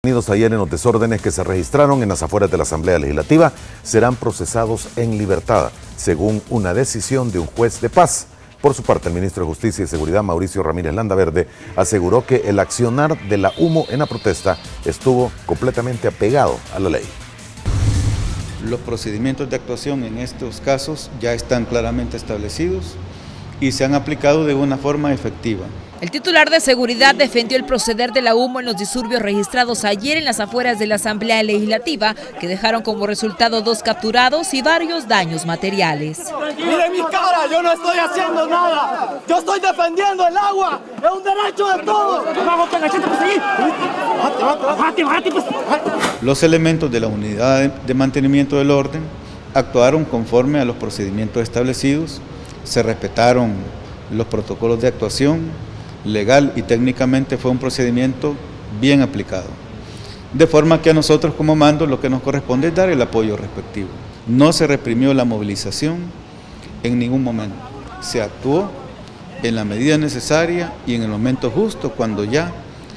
Detenidos ayer en los desórdenes que se registraron en las afueras de la Asamblea Legislativa serán procesados en libertad, según una decisión de un juez de paz. Por su parte, el ministro de Justicia y Seguridad, Mauricio Ramírez Landaverde, aseguró que el accionar de la UMO en la protesta estuvo completamente apegado a la ley. Los procedimientos de actuación en estos casos ya están claramente establecidos y se han aplicado de una forma efectiva. El titular de Seguridad defendió el proceder de la UMO en los disturbios registrados ayer en las afueras de la Asamblea Legislativa, que dejaron como resultado 2 capturados y varios daños materiales. Miren mi cara, yo no estoy haciendo nada. Yo estoy defendiendo el agua. Es un derecho de todos. Los elementos de la unidad de mantenimiento del orden actuaron conforme a los procedimientos establecidos, se respetaron los protocolos de actuación. Legal y técnicamente fue un procedimiento bien aplicado. De forma que a nosotros como mando lo que nos corresponde es dar el apoyo respectivo. No se reprimió la movilización en ningún momento. Se actuó en la medida necesaria y en el momento justo cuando ya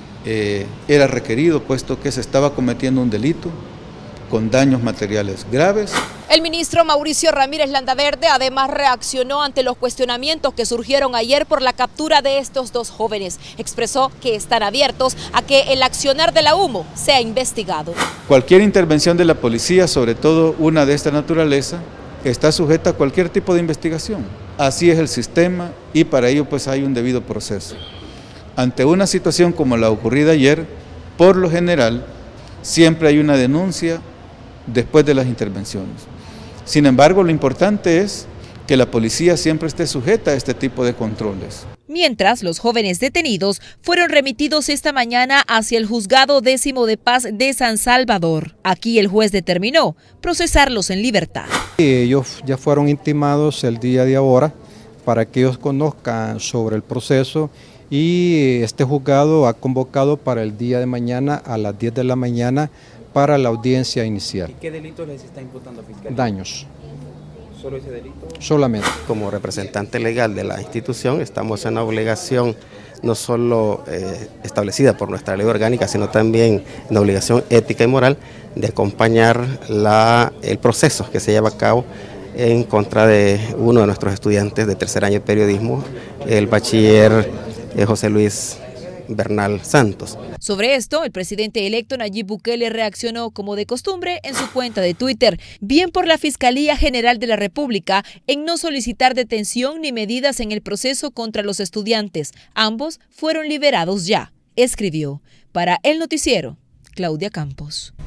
era requerido, puesto que se estaba cometiendo un delito con daños materiales graves. El ministro Mauricio Ramírez Landaverde además reaccionó ante los cuestionamientos que surgieron ayer por la captura de estos 2 jóvenes. Expresó que están abiertos a que el accionar de la UMO sea investigado. Cualquier intervención de la policía, sobre todo una de esta naturaleza, está sujeta a cualquier tipo de investigación. Así es el sistema y para ello pues hay un debido proceso. Ante una situación como la ocurrida ayer, por lo general, siempre hay una denuncia después de las intervenciones. Sin embargo, lo importante es que la policía siempre esté sujeta a este tipo de controles. Mientras, los jóvenes detenidos fueron remitidos esta mañana hacia el Juzgado 10º de Paz de San Salvador. Aquí el juez determinó procesarlos en libertad. Ellos ya fueron intimados el día de ahora para que ellos conozcan sobre el proceso y este juzgado ha convocado para el día de mañana a las 10 de la mañana para la audiencia inicial. ¿Y qué delitos les está imputando fiscalía? Daños. ¿Solo ese delito? Solamente. Como representante legal de la institución estamos en la obligación no solo establecida por nuestra ley orgánica, sino también en la obligación ética y moral de acompañar el proceso que se lleva a cabo en contra de uno de nuestros estudiantes de tercer año de periodismo, el bachiller José Luis Bernal Santos. Sobre esto, el presidente electo Nayib Bukele reaccionó como de costumbre en su cuenta de Twitter, bien por la Fiscalía General de la República en no solicitar detención ni medidas en el proceso contra los estudiantes. Ambos fueron liberados ya, escribió. Para El Noticiero, Claudia Campos.